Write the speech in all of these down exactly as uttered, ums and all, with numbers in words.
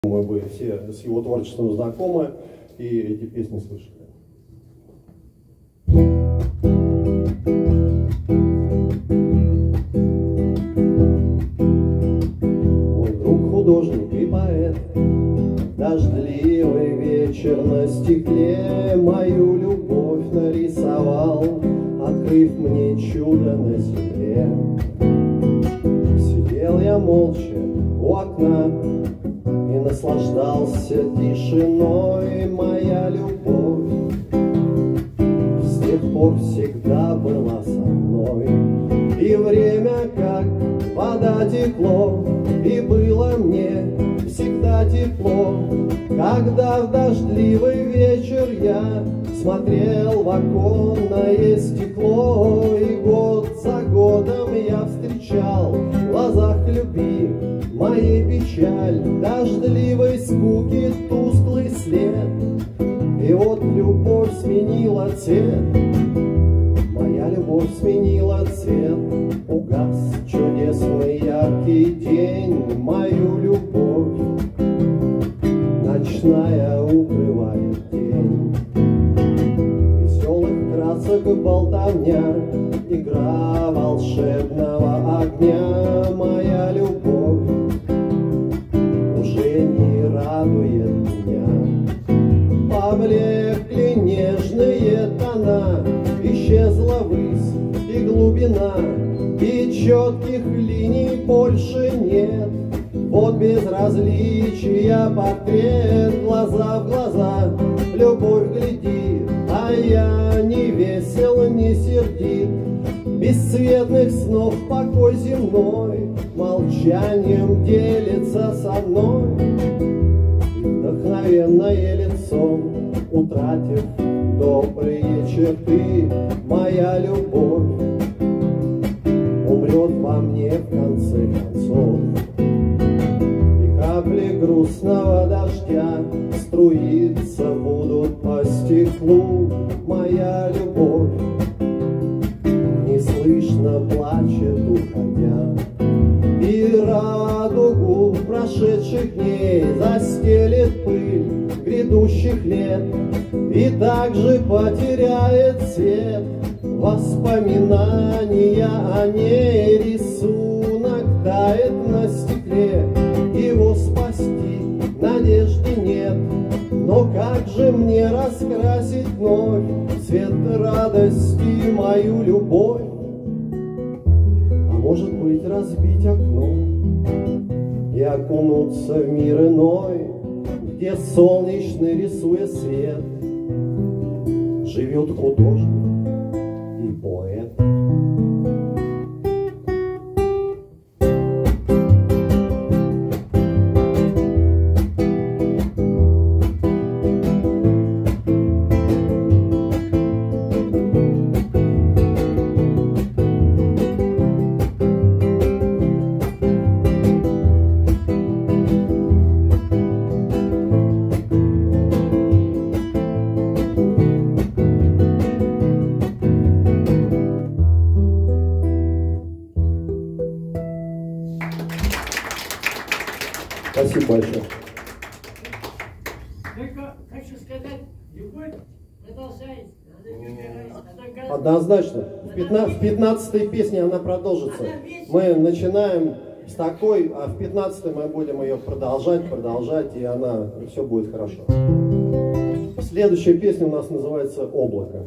Мы бы все с его творчеством знакомы и эти песни слышали. Мой друг художник и поэт, дождливый вечер на стекле мою любовь нарисовал, открыв мне чудо на земле. Сидел я молча у окна и наслаждался тишиной. Моя любовь с тех пор всегда была со мной, и время как вода текло, и было мне всегда тепло, когда в дождливый вечер я смотрел в оконное стекло. И год за годом я встречал в глазах любви моей печаль, дождливой скуки тусклый след. И вот любовь сменила цвет, моя любовь сменила цвет. Угас чудесный яркий день, мою любовь ночная укрывает день. Веселых красок болтовня, игра волшебного огня. Моя любовь уже не радует меня. Поблекли нежные тона, исчезла высь и глубина, и четких линий больше нет. Вот безразличия портрет, глаза в глаза любовь глядит, а я не весел, не сердит. Бесцветных снов покой земной молчанием делится со мной. И вдохновенное лицо, утратив добрые черты, моя любовь умрет во мне в конце концов. И капли грустного дождя струиться будут по стеклу. Моя любовь неслышно плачет, уходя, и радугу прошедших дней застелит пыль грядущих лет, и также потеряет цвет воспоминания о ней. Рисунок тает на стекле, его спасти надежды нет. Но как же мне раскрасить вновь цвет радости мою любовь? А может быть, разбить окно и окунуться в мир иной, где солнечный, рисуя свет, живет художник и поэт. Спасибо большое. Только хочу сказать, любовь продолжается. Однозначно. В пятнадцатой песне она продолжится. Мы начинаем с такой, а в пятнадцатой мы будем ее продолжать, продолжать, и она, и все будет хорошо. Следующая песня у нас называется «Облако».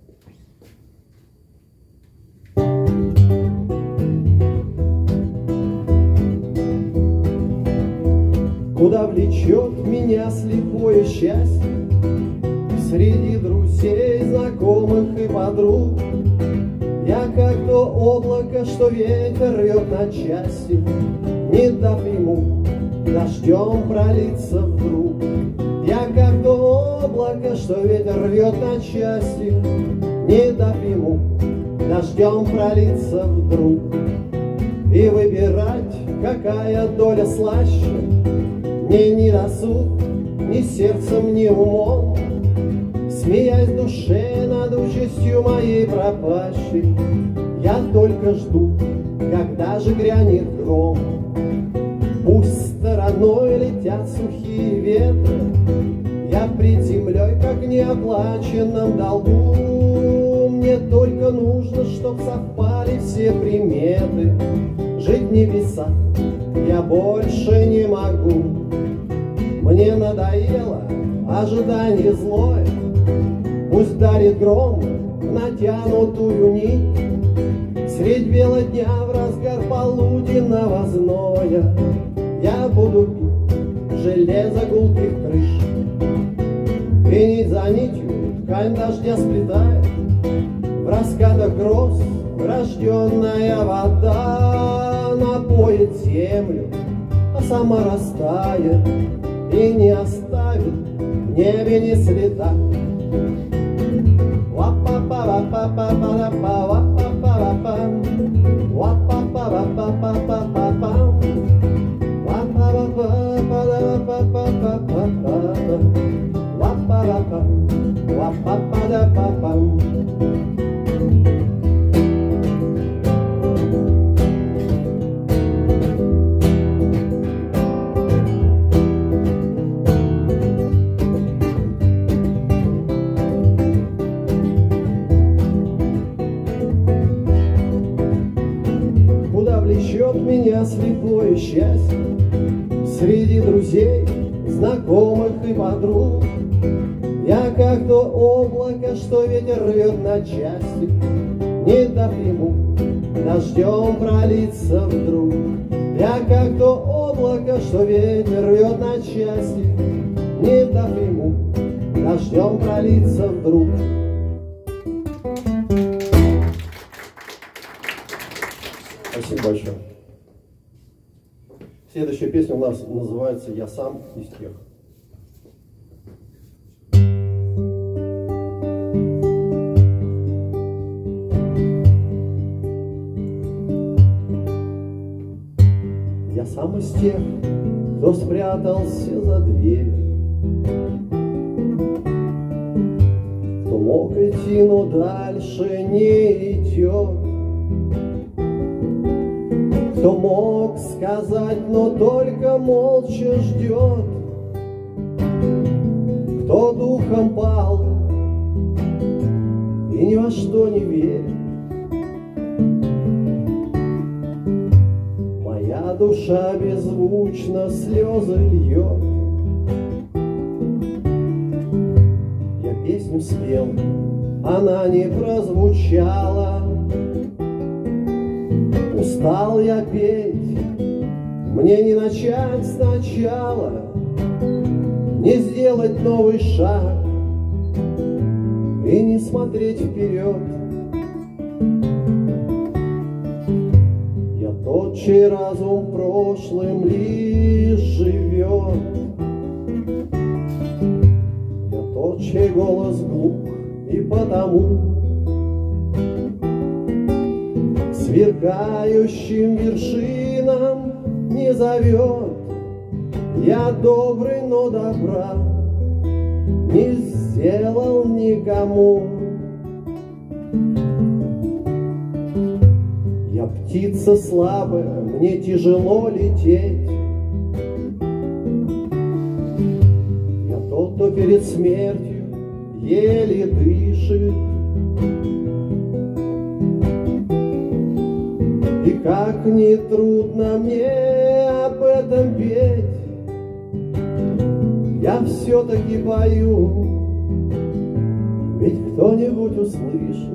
Куда влечет меня слепое счастье, среди друзей, знакомых и подруг. Я как то облако, что ветер рвет на части, не дав ему дождем пролиться вдруг. Я как то облако, что ветер рвет на части, не дав ему дождем пролиться вдруг. И выбирать, какая доля слаще, мне ни досуг, ни сердцем, ни умом. Смеясь в душе над участью моей пропащей, я только жду, когда же грянет гром. Пусть стара страной летят сухие ветры. Я пред землей, как в неоплаченном долгу. Мне только нужно, чтоб совпали все приметы. Жить в небесах я больше не могу. Мне надоело ожидание злое. Пусть дарит гром натянутую нить. Средь бела дня в разгар полуденного зноя я буду пить железо гулких крыш. И нить за нитью ткань дождя сплетает, в раскатах гроз рожденная вода напоит землю, а сама растает и не оставит в небе ни следа. Влечет меня слепое счастье среди друзей, знакомых и подруг. Я как то облако, что ветер рвет на части, не дав ему дождем пролиться вдруг. Я как то облако, что ветер рвет на части, не дав ему дождем пролиться вдруг. Спасибо большое. Следующая песня у нас называется «Я сам из тех». Я сам из тех, кто спрятался за дверью, кто мог идти, но дальше не идет, кто мог сказать, но только молча ждет, кто духом пал и ни во что не верит. Моя душа беззвучно слезы льет. Я песню спел, она не прозвучала. Устал я петь, мне не начать сначала, не сделать новый шаг и не смотреть вперед. Я тот, чей разум прошлым лишь живет. Я тот, чей голос глух и потому сверкающим вершинам не зовет. Я добрый, но добра не сделал никому. Я птица слабая, мне тяжело лететь. Я тот, кто перед смертью еле дышит. И как ни трудно мне об этом петь, я все-таки пою, ведь кто-нибудь услышит.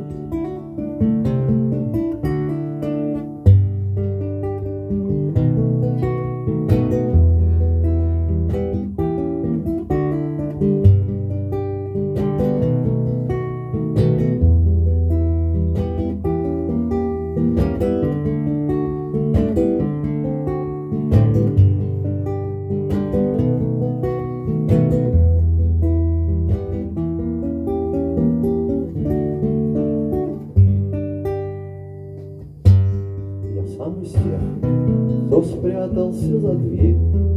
Сам из тех, кто спрятался за дверь.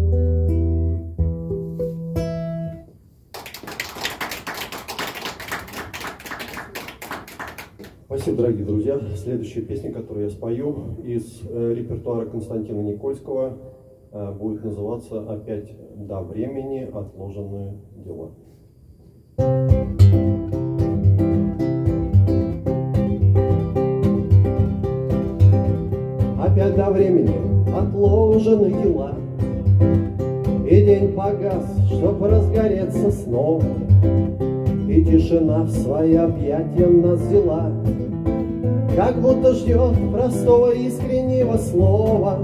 Спасибо, дорогие друзья. Следующая песня, которую я спою из э, репертуара Константина Никольского, будет называться опять «До времени отложенные дела». Опять до времени отложены дела, и день погас, чтоб разгореться снова, и тишина в свои объятия нас взяла, как будто ждет простого искреннего слова.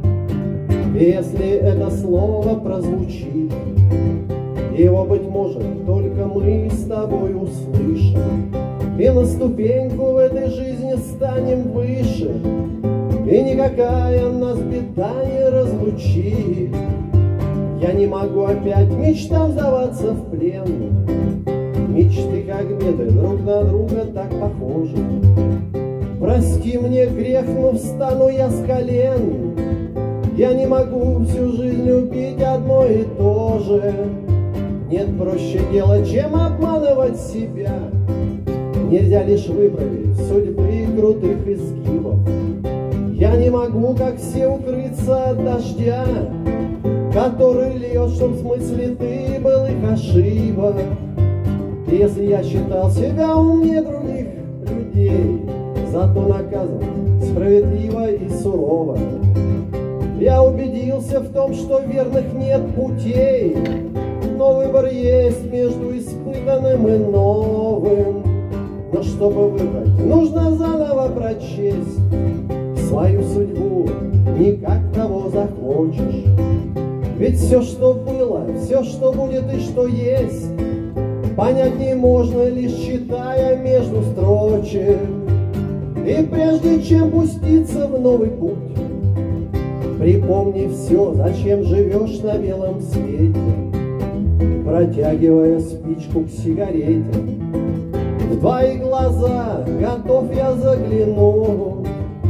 И если это слово прозвучит, его, быть может, только мы с тобой услышим, и на ступеньку в этой жизни станем выше, и никакая нас беда не разлучит. Я не могу опять мечтам сдаваться в плен. Мечты, как беды, друг на друга так похожи. Прости мне грех, но встану я с колен. Я не могу всю жизнь любить одно и то же. Нет проще дела, чем обманывать себя. Нельзя лишь выправить судьбы крутых изгибов. Я не могу, как все, укрыться от дождя, который льет, чтоб в смысле ты был их ошибок. Если я считал себя умнее других людей, зато наказан справедливо и сурово. Я убедился в том, что верных нет путей, но выбор есть между испытанным и новым. Но чтобы выбрать, нужно заново прочесть свою судьбу, не как того захочешь. Ведь все, что было, все, что будет и что есть, понять не можно, лишь читая между строчек. И прежде чем пуститься в новый путь, припомни все, зачем живешь на белом свете, протягивая спичку к сигарете. В твои глаза готов я заглянуть.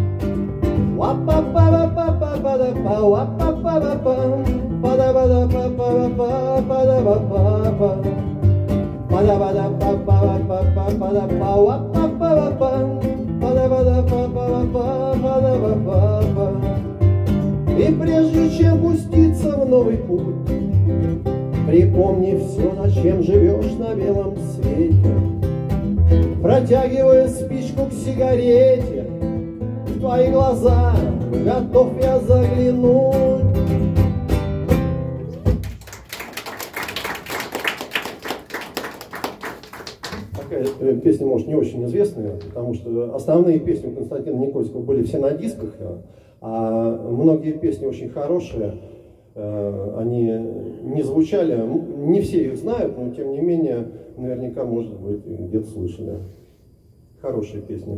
И прежде чем пуститься в новый путь, припомни все, зачем живешь на белом свете, протягивая спичку к сигарете. В твои глаза готов я заглянуть. Такая песня, может, не очень известная, потому что основные песни у Константина Никольского были все на дисках, а многие песни очень хорошие, они не звучали, не все их знают, но тем не менее, наверняка, может быть, где-то слышали. Хорошие песни.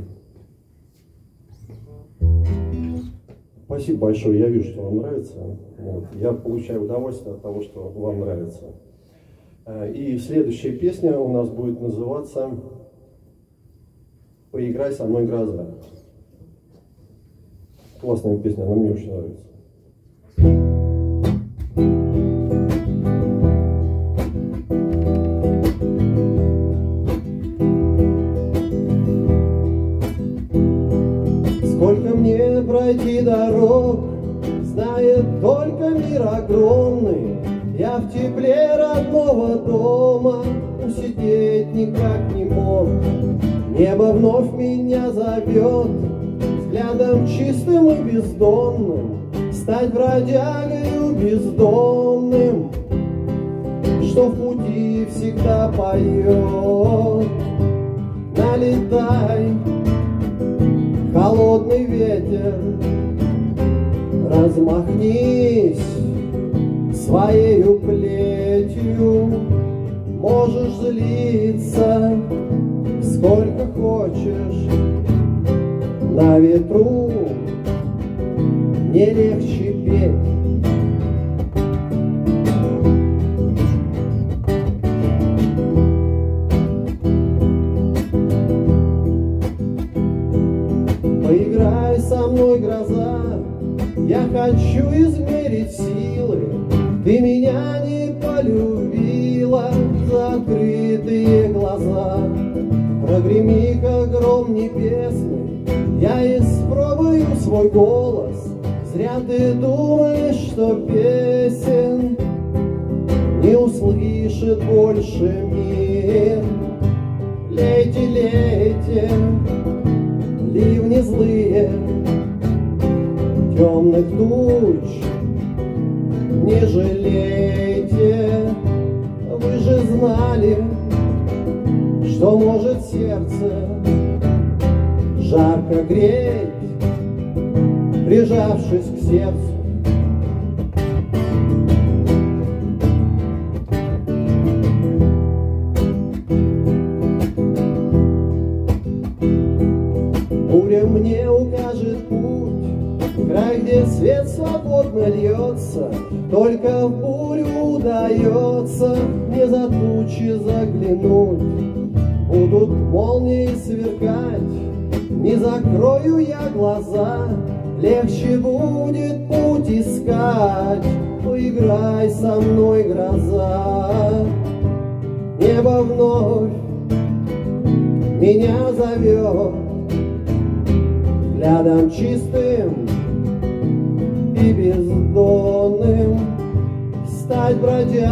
Спасибо большое, я вижу, что вам нравится. Вот. Я получаю удовольствие от того, что вам нравится. И следующая песня у нас будет называться «Поиграй со мной, гроза». Классная песня, она мне очень нравится. Сколько мне пройти дорог, знает только мир огромный. Я в тепле родного дома усидеть никак не мог. Небо вновь меня зовет взглядом чистым и бездонным, стать бродягою бездомным, что в пути всегда поет. Налетай, холодный ветер, размахнись своею плетью. Можешь злиться сколько хочешь, на ветру не легче петь. Поиграй со мной, гроза, я хочу измерить силы. Ты меня не полюбила за открытые глаза. Прогреми-ка гром небесный, я испробую свой голос. Зря ты думаешь, что песен не услышит больше мир. Лейте, лейте, ливни злые, темных туч не жалейте. Вы же знали, что может сердце жарко греть, прижавшись к сердцу. Буря мне укажет путь, край, где свет свободно льется. Только в бурю удается не за тучи заглянуть. Будут молнии сверкать, не закрою я глаза. Легче будет путь искать, поиграй со мной, гроза. Небо вновь меня зовет, взглядом чистым и бездонным, стать бродягою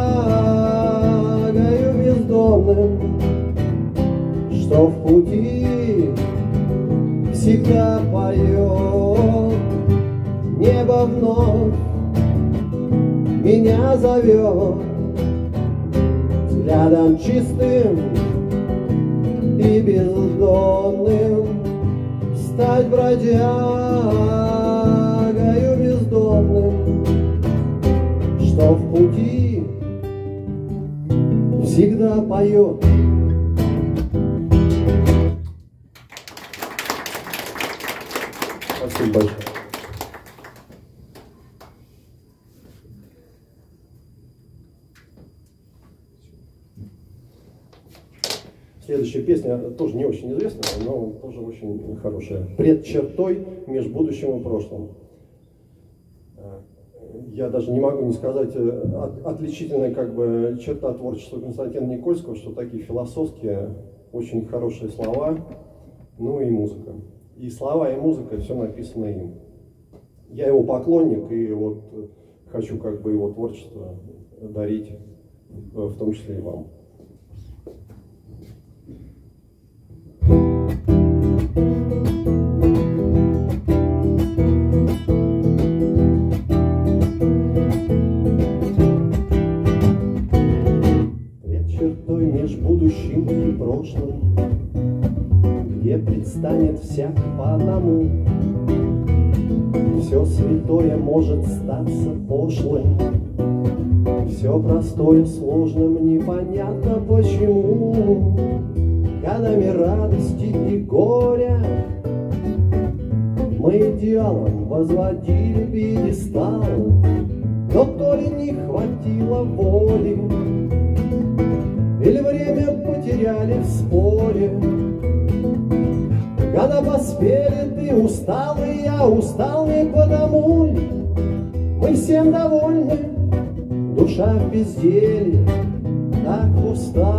бездомным, что в пути всегда поет. Небо вновь меня зовет, взглядом чистым и бездонным, стать бродягою бездомным, что в пути всегда поет. Спасибо большое. Следующая песня тоже не очень известная, но тоже очень хорошая. «Пред чертой меж будущим и прошлым». Я даже не могу не сказать, от, отличительная как бы черта творчества Константина Никольского, что такие философские, очень хорошие слова, ну и музыка. И слова, и музыка, все написано им. Я его поклонник, и вот хочу как бы его творчество дарить, в том числе и вам. Пред чертой меж будущим и прошлым, где предстанет всяк по одному, все святое может статься пошлым, все простое сложным, непонятно почему. Годами радости и горя мы идеалом возводили пьедестал, но то ли не хватило воли, или время потеряли в споре. Года поспели, ты устал, и я устал не потому. Мы всем довольны, душа в безделье так пуста.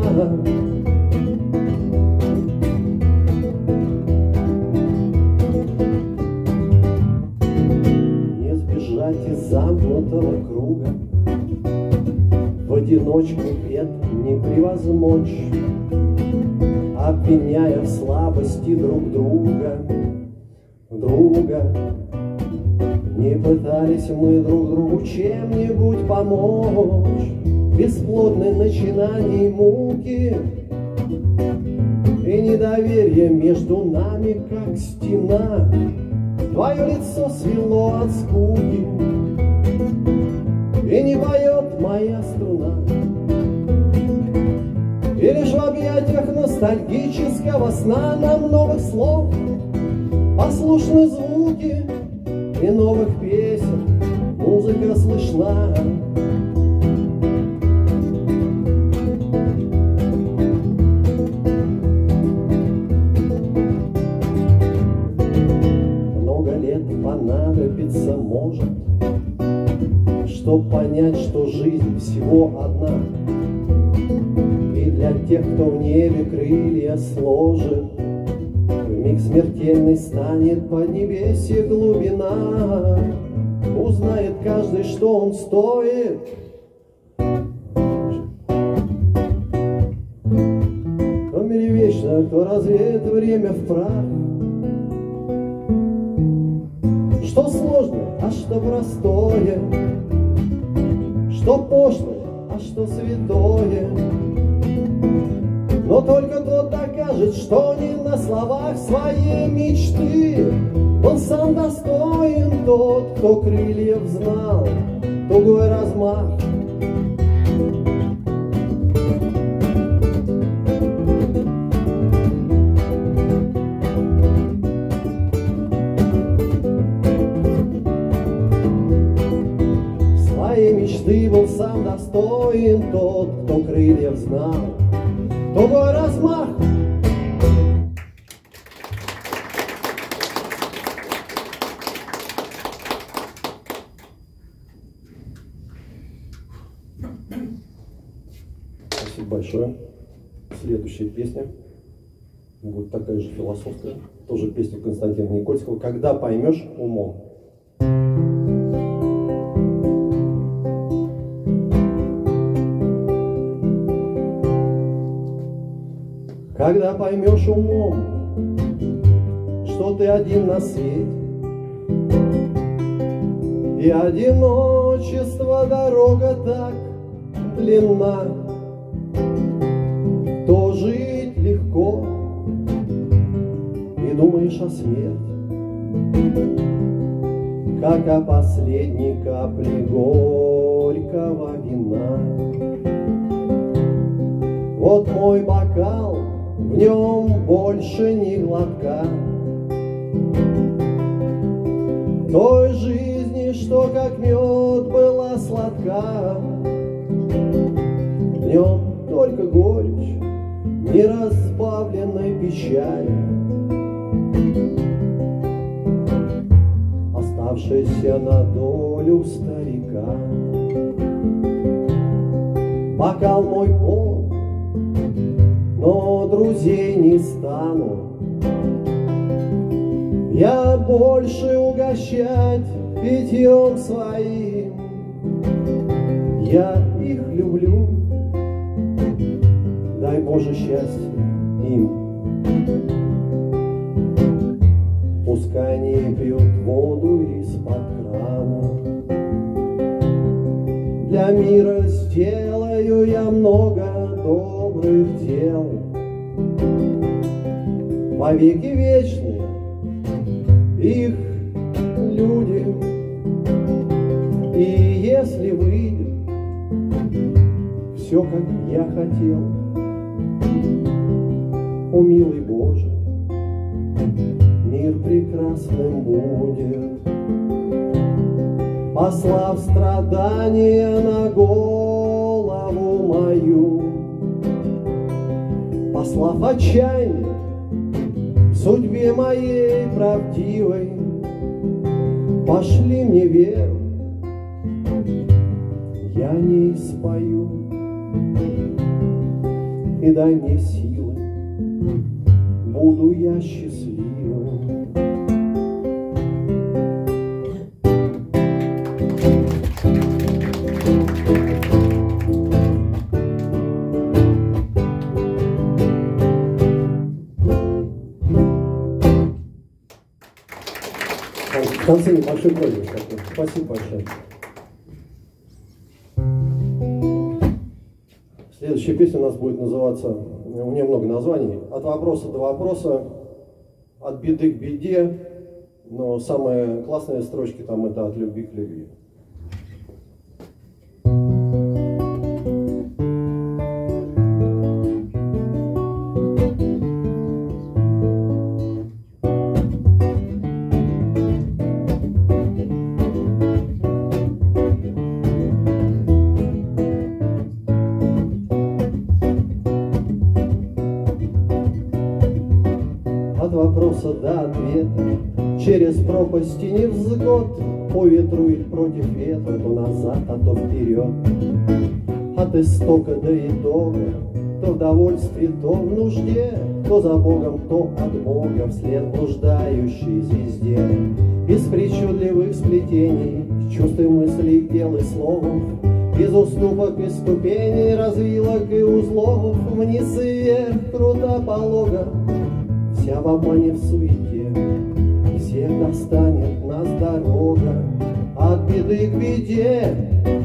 Не сбежать из замкнутого круга, в одиночку бед не превозмочь, обвиняя в слабости друг друга, друга. Не пытались мы друг другу чем-нибудь помочь, бесплодны начинаний муки, и недоверие между нами, как стена, твое лицо свело от скуки, и не поет моя струна. И лишь в объятиях ностальгического сна нам новых слов послушны звуки, и новых песен музыка слышна. Много лет понадобится, может, чтоб понять, что жизнь всего одна. И для тех, кто в небе крылья сложит, миг смертельный станет поднебесье глубина, узнает каждый, что он стоит. Кто в мире вечно, кто развеет время в прах. Что сложное, а что простое, что пошлое, а что святое. Но только тот докажет, что не на словах своей мечты. Он сам достоин, тот, кто крыльев знал, тугой размах. Своей мечты был сам достоин тот, кто крыльев знал, тугой размах. Спасибо большое. Следующая песня будет такая же философская, тоже песня Константина Никольского «Когда поймешь умом». Когда поймешь умом, что ты один на свете, и одиночество дорога так длинна, то жить легко, и думаешь о смерти, как о последней капле горького вина. Вот мой бокал, в нем больше ни глотка той жизни, что как мед была сладка. В нем только горечь неразбавленной печали, оставшаяся на долю старика. Бокал мой полон, но друзей не стану я больше угощать питьем своим. Я их люблю, дай Боже счастья им. Пускай не пьют воду из-под крана. Для мира сделаю я много добрых дел, вовеки вечные их люди. И если выйдет все, как я хотел, о милый Боже, мир прекрасным будет, послав страдания на голову мою, послав отчаяние в судьбе моей правдивой. Пошли мне веру, я не спою, и дай мне силы, буду я счастливым. В конце небольшой проигрыш такой. Спасибо большое. Следующая песня у нас будет называться, у нее много названий, «От вопроса до вопроса», «От беды к беде», но самые классные строчки там это «От любви к любви». От вопроса до ответа, через пропасти невзгод, по ветру или против ветра, то назад, а то вперед. От истока до итога, кто в довольстве, кто в нужде, кто за Богом, кто от Бога, вслед блуждающей звезде. Без причудливых сплетений, чувств и мыслей, дел и слов, без уступок и ступеней, развилок и узлов, вниз и вверх, круто полога, вся в обмане, в суете, всех достанет нас дорога от беды к беде.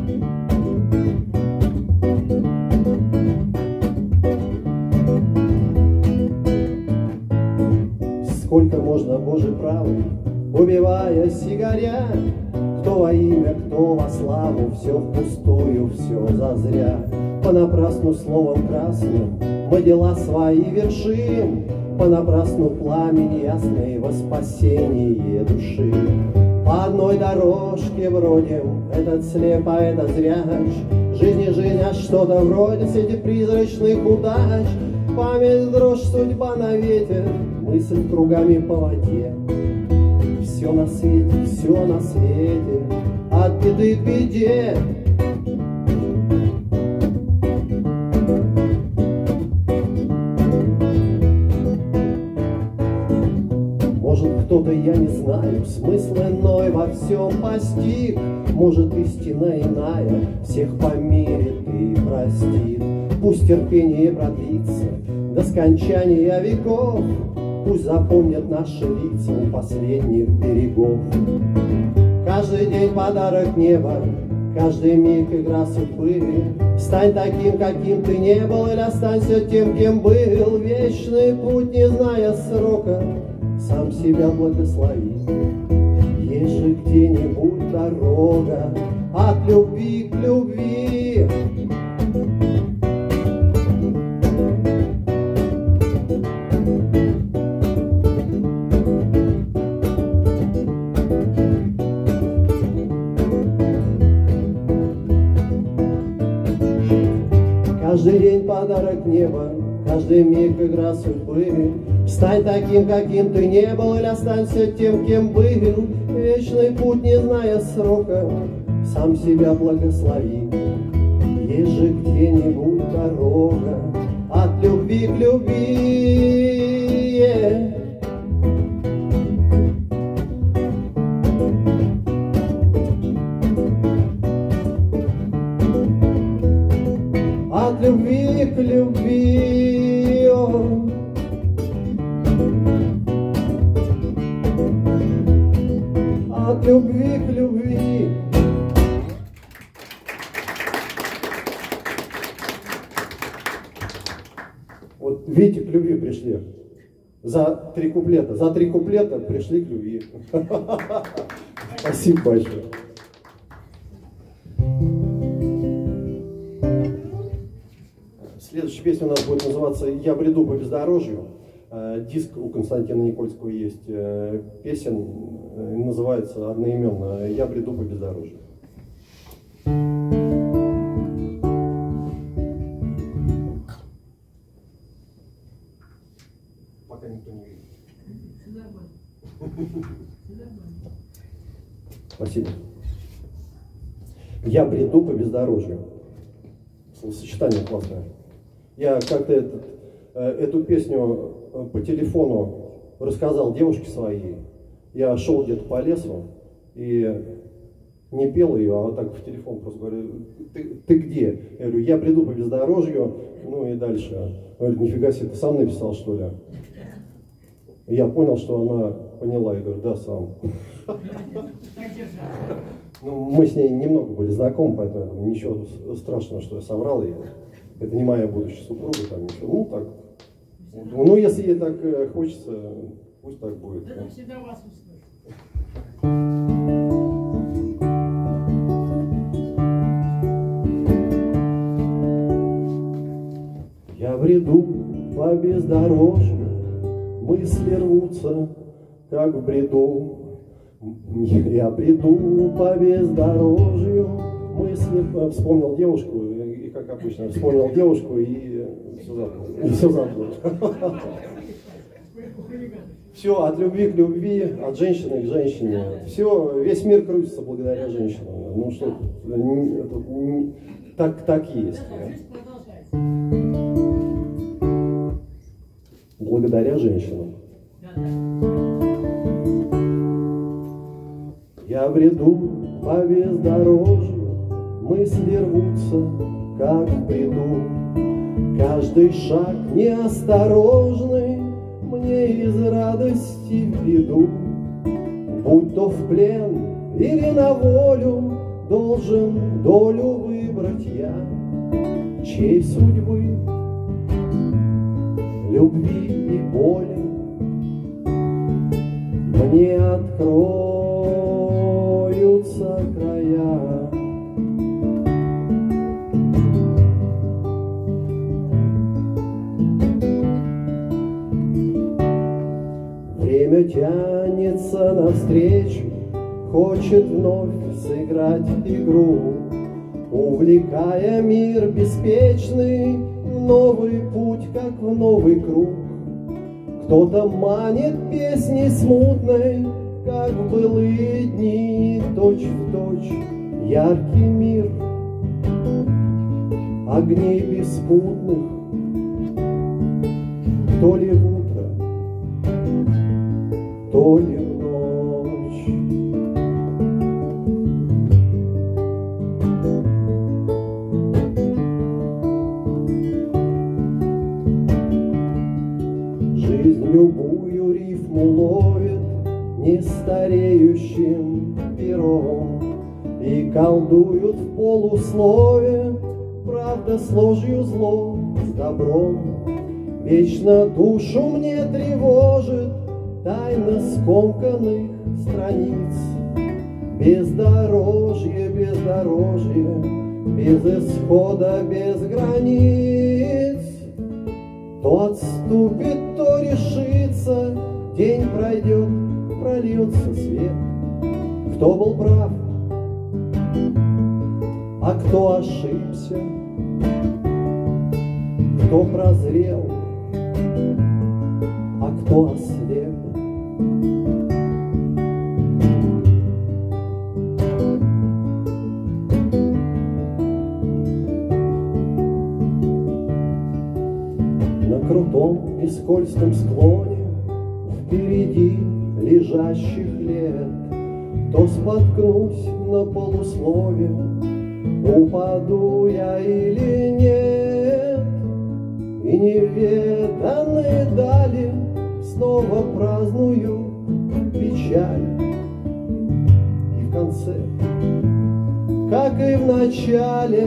Сколько можно Божий правый, убиваясь и горя, кто во имя, кто во славу, все впустую, все зазря. Понапрасну словом красным мы дела свои вершим, понапрасну пламени ясный во спасение души. По одной дорожке бродим, этот слеп, а этот зряч, жизнь не жизнь, а что-то вроде сети призрачных удач. Память, дрожь, судьба на ветер, мысль кругами по воде. Все на свете, все на свете, от беды к беде. Может, кто-то, я не знаю, смысл иной во всем постиг, может, истина иная всех помирит и простит. Пусть терпение продлится до скончания веков, пусть запомнят наши лица у последних берегов. Каждый день подарок неба, каждый миг игра судьбы. Стань таким, каким ты не был, или останься тем, кем был. Вечный путь, не зная срока, сам себя благослови. Есть же где-нибудь дорога от любви к любви. Каждый день подарок неба, каждый миг игра судьбы. Стань таким, каким ты не был, или останься тем, кем был. Вечный путь, не зная срока, сам себя благослови. Есть же где-нибудь дорога от любви к любви. Yeah. От любви к любви, о. От любви к любви. Вот видите, к любви пришли. За три куплета. За три куплета пришли к любви. Спасибо большое. Следующая песня у нас будет называться «Я бреду по бездорожью». Диск у Константина Никольского есть песен, называется одноименно «Я бреду по бездорожью». Пока никто не видит. Спасибо. «Я бреду по бездорожью». Словосочетание классное. Я как-то этот, эту песню по телефону рассказал девушке своей. Я шел где-то по лесу и не пел ее, а вот так в телефон просто говорю: ты, ты где? Я говорю: я бреду по бездорожью. Ну и дальше. Говорит: нифига себе, ты сам написал, что ли? И я понял, что она поняла. Я говорю: да, сам. Ну, мы с ней немного были знакомы, поэтому ничего страшного, что я соврал ей. Это не моя будущая супруга, там ничего. Ну, так. Ну, если ей так хочется, пусть так будет. Да, всегда вас услышит. Я бреду по бездорожью, мысли рвутся, как в бреду. Я бреду по бездорожью, мысли... Вспомнил девушку, и как обычно, вспомнил девушку, и все забыл. И все забыл. Все от любви к любви, от женщины к женщине. Все, весь мир крутится благодаря женщинам. Ну что, так, так есть. Жизнь продолжается. благодаря женщинам. Я бреду по бездорожью, мысли рвутся, как в бреду. Каждый шаг неосторожный мне из радости в беду. Будь то в плен или на волю, должен долю выбрать я. Чьей судьбы, любви и боли мне откроются края. Время тянется навстречу, хочет вновь сыграть игру, увлекая мир беспечный в новый путь, как в новый круг. Кто-то манит песней смутной, как в былые дни, точь в точь яркий мир огней беспутных, то ли в утро, то ли в ночь. Жизнь любую рифму ловит нестареющим пером и колдуют в полуслове, правда с ложью, зло с добром. Вечно душу мне тревожит тайна скомканных страниц. Бездорожье, бездорожье, без исхода, без границ. То отступит, то решится, день пройдет, прольется свет. Кто был прав, а кто ошибся, кто прозрел, а кто ослеп. На крутом и скользком склоне впереди лежащих лет то споткнусь на полуслове, упаду я или нет, и неведанные дали снова праздную печаль. И в конце, как и в начале,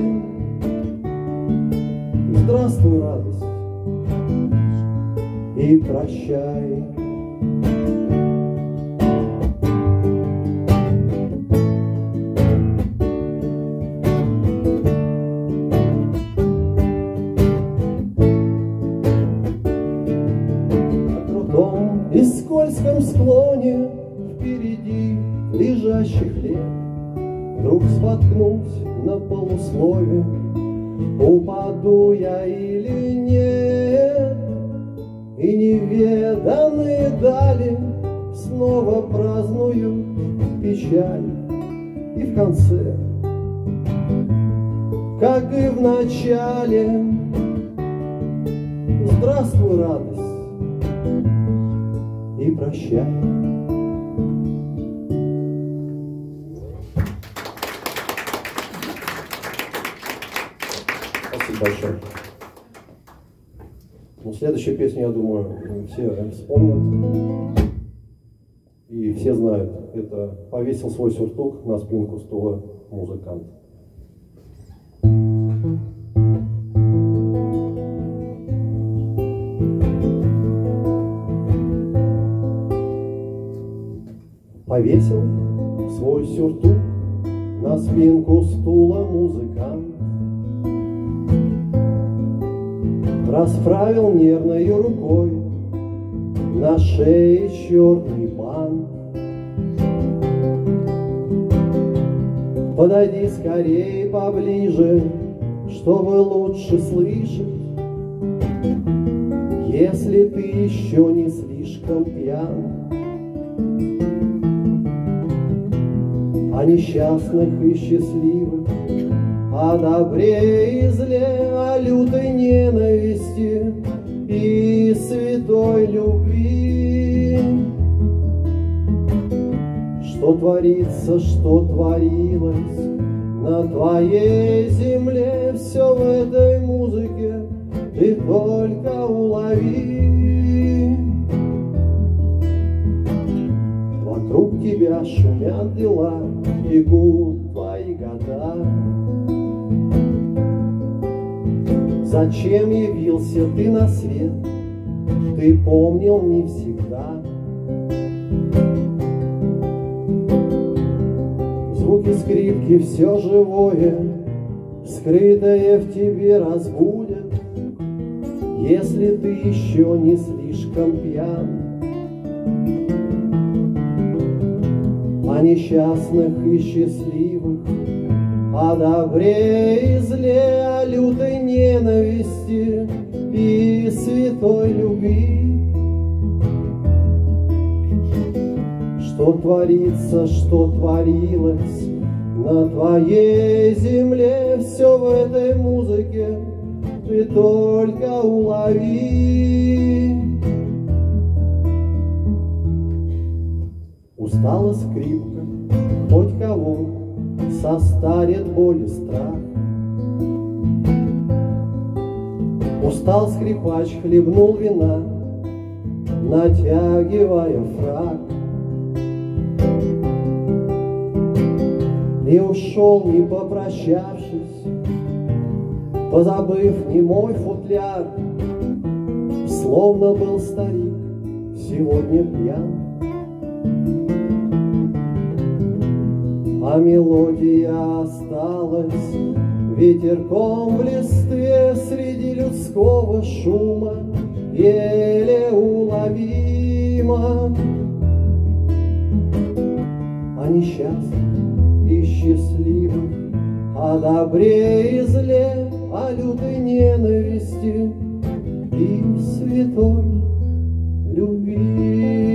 здравствуй, радость, и прощай. И скользком склоне впереди лежащих лет вдруг споткнусь на полуслове, упаду я или нет, и неведанные дали снова праздную печаль. И в конце, как и в начале, здравствуй, радость, и прощай. Спасибо большое. Ну, следующая песня, я думаю, все вспомнят и все знают. Это «Повесил свой сюртук на спинку стула музыкант». Повесил свой сюртук на спинку стула музыкант, расправил нервной рукой на шее черный бант. Подойди скорее поближе, чтобы лучше слышать, если ты еще не слишком пьян. О несчастных и счастливых, о добре и зле, о лютой ненависти и святой творится, что творилось на твоей земле, все в этой музыке ты только улови. Вокруг тебя шумят дела, бегут твои года. Зачем явился ты на свет? Ты помнил не всегда. Звуки скрипки, все живое, скрытое в тебе разбудят, если ты еще не слишком пьян. О несчастных и счастливых, о добре и зле, о лютой ненависти и святой любви. Что творится, что творилось на твоей земле, все в этой музыке ты только улови. Устала скрипка, хоть кого состарит боль и страх. Устал скрипач, хлебнул вина, натягивая фрак. И ушел, не попрощавшись, позабыв немой футляр, словно был старик сегодня пьян. А мелодия осталась ветерком в листве среди людского шума, еле уловима. О несчастных и счастливых, о добре и зле, о лютой ненависти и святой любви.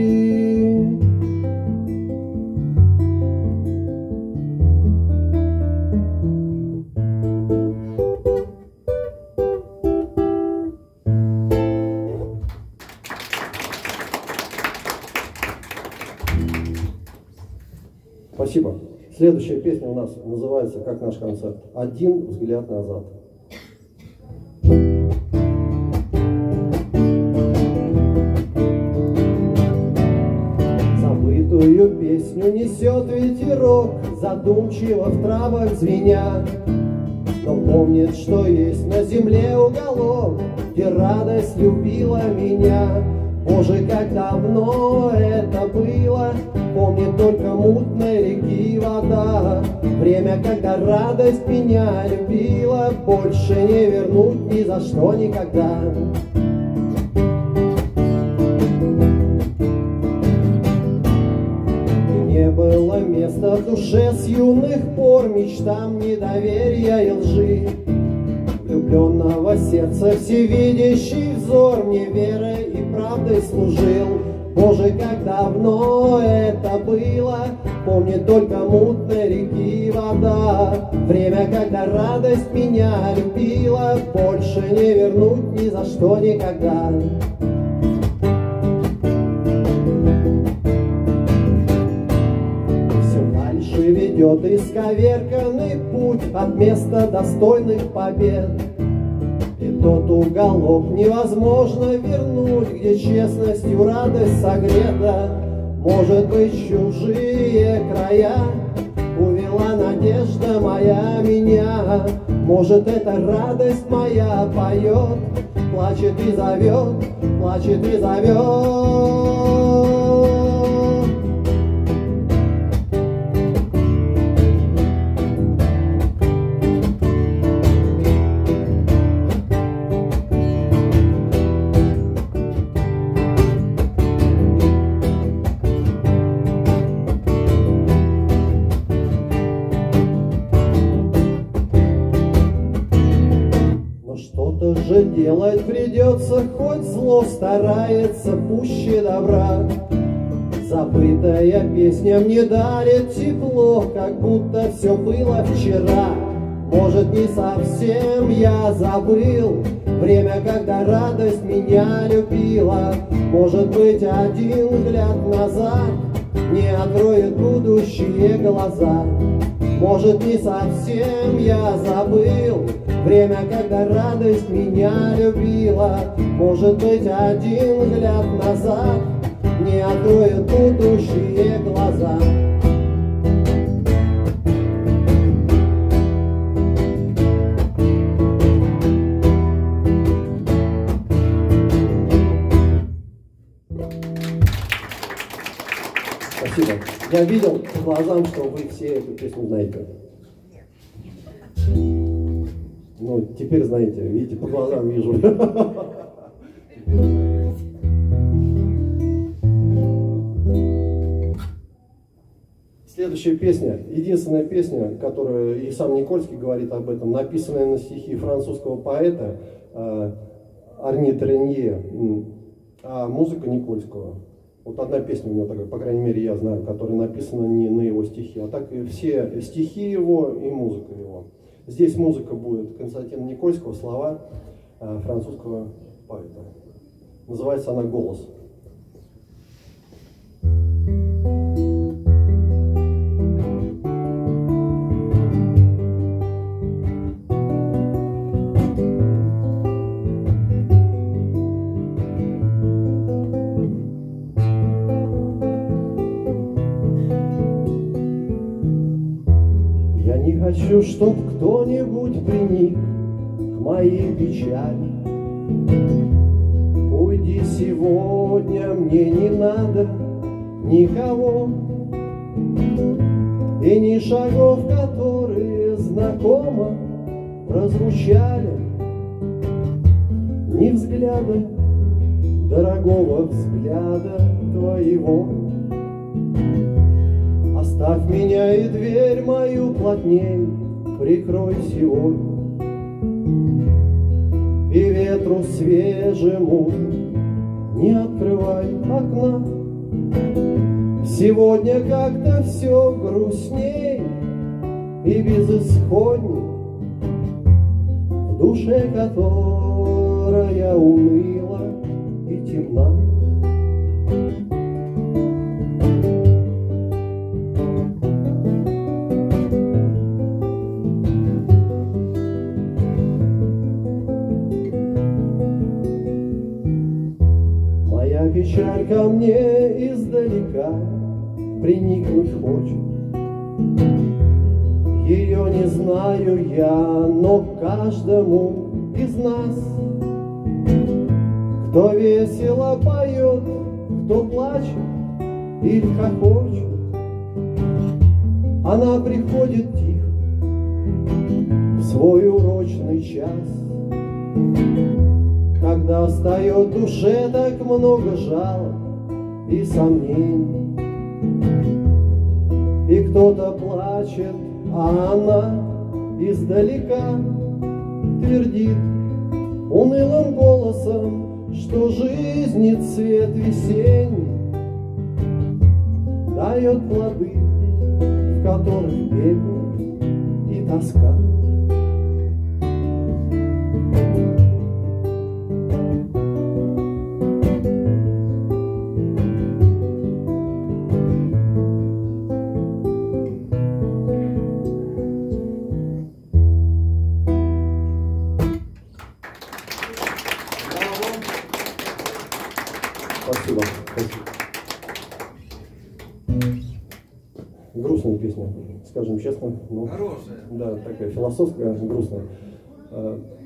Спасибо. Следующая песня у нас называется, как наш концерт, «Один взгляд назад». Забытую песню несет ветерок, задумчиво в травах звеня, но помнит, что есть на земле уголок, где радость любила меня. Боже, как давно это было, помнит только мутной реки вода. Время, когда радость меня любила, больше не вернуть ни за что никогда. И не было места в душе с юных пор мечтам недоверия и лжи. Влюбленного сердца всевидящий взор мне верой и правдой служил. Боже, как давно это было, помнит только мутной реки вода. Время, когда радость меня любила, больше не вернуть ни за что никогда. Все дальше ведет исковерканный путь от места достойных побед. И тот уголок невозможно вернуть, где честностью радость согрета. Может быть, чужие края увела надежда моя меня. Может, эта радость моя поет, плачет и зовет, плачет и зовет. Что-то же делать придется, хоть зло старается пуще добра. Забытая песня мне дарит тепло, как будто все было вчера. Может, не совсем я забыл время, когда радость меня любила. Может быть, один взгляд назад не откроет будущие глаза. Может, не совсем я забыл время, когда радость меня любила. Может быть, один взгляд назад не откроет будущие глаза. Спасибо. Я видел по глазам, что вы все эту песню знаете. Ну, теперь знаете, видите, по глазам вижу. Следующая песня, единственная песня, которая, и сам Никольский говорит об этом, написанная на стихи французского поэта Арни Тренье, а музыка Никольского. Вот одна песня у него такая, по крайней мере, я знаю, которая написана не на его стихи, а так и все стихи его и музыка его. Здесь музыка будет Константина Никольского, слова э, французского поэта. Называется она «Голос». Хочу, чтоб кто-нибудь приник к моей печали. Уйди сегодня, мне не надо никого, и ни шагов, которые знакомо прозвучали, ни взгляда, дорогого взгляда твоего. Оставь меня и дверь мою плотней прикрой сегодня, и ветру свежему не открывай окна. Сегодня как-то все грустней и безысходней, в душе которая уныла и темна. Печаль ко мне издалека приникнуть хочет. Ее не знаю я, но каждому из нас, кто весело поет, кто плачет или хохочет, она приходит тихо в свой урочный час. Когда встает в душе так много жалоб и сомнений, и кто-то плачет, а она издалека твердит унылым голосом, что жизни цвет весенний дает плоды, в которых бедность и тоска. Спасибо. Спасибо. Грустная песня, скажем честно. Но, хорошая. Да, такая философская, грустная.